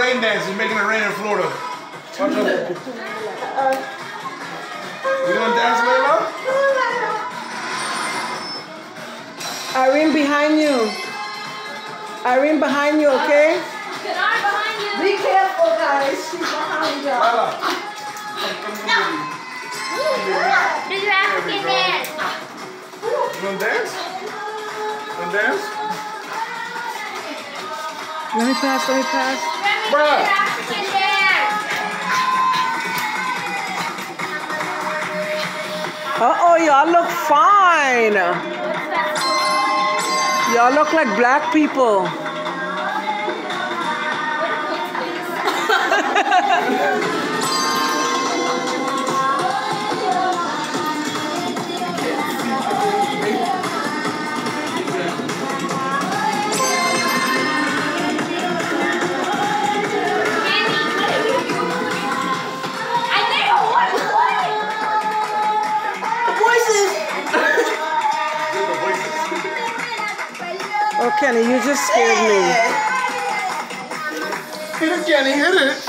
rain dance. He's making it rain in Florida. Watch out. You gonna dance, Layla? Irene, behind you. Irene, behind you, okay? Behind you. Be careful, guys. She's behind you. Layla. Do your African dance. You gonna dance? You gonna dance? Let me pass, let me pass. Bruh. African dance. Uh-oh, y'all look fine. Y'all look like black people. Oh, Kenny, you just scared me. Hit it, Kenny, hit it.